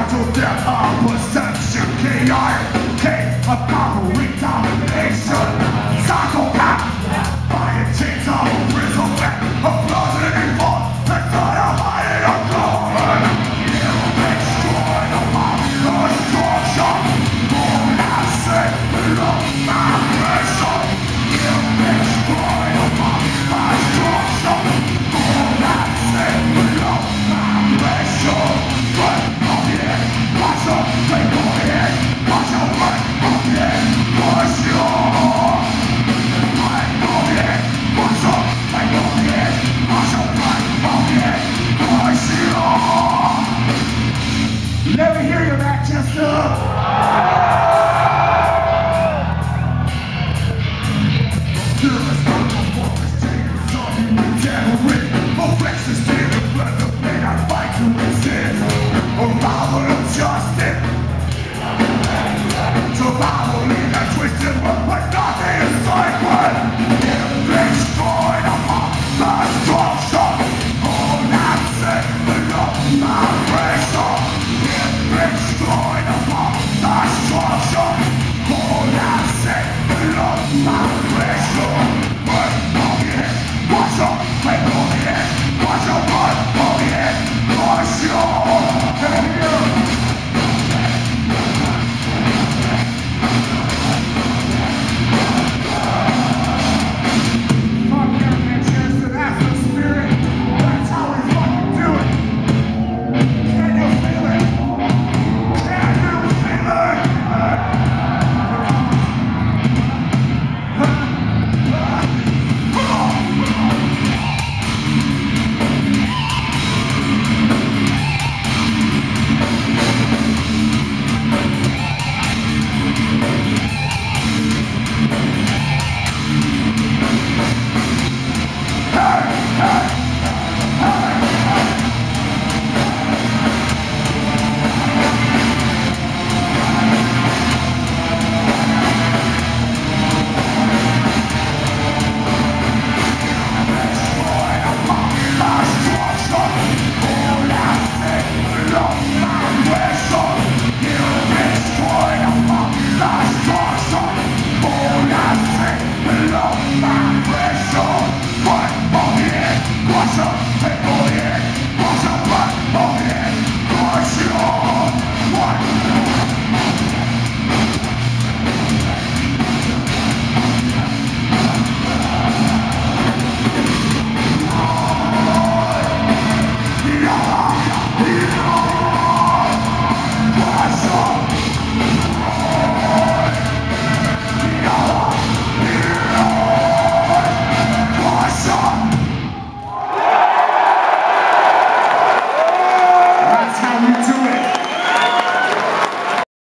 to death of perception, chaotic, of conquering domination, psychopath, by the chains of a prison back, a closet and fall, that's not a hiding a gun. You destroy the mob, destruction, born as sin, below vibration. You destroy the mob, destruction, born as sin, below vibration. But on the end, watch your make on the end, watch your right on the end, watch your right on the end, watch your make on the end, watch your right on the end, watch your. Let me hear you, Manchester.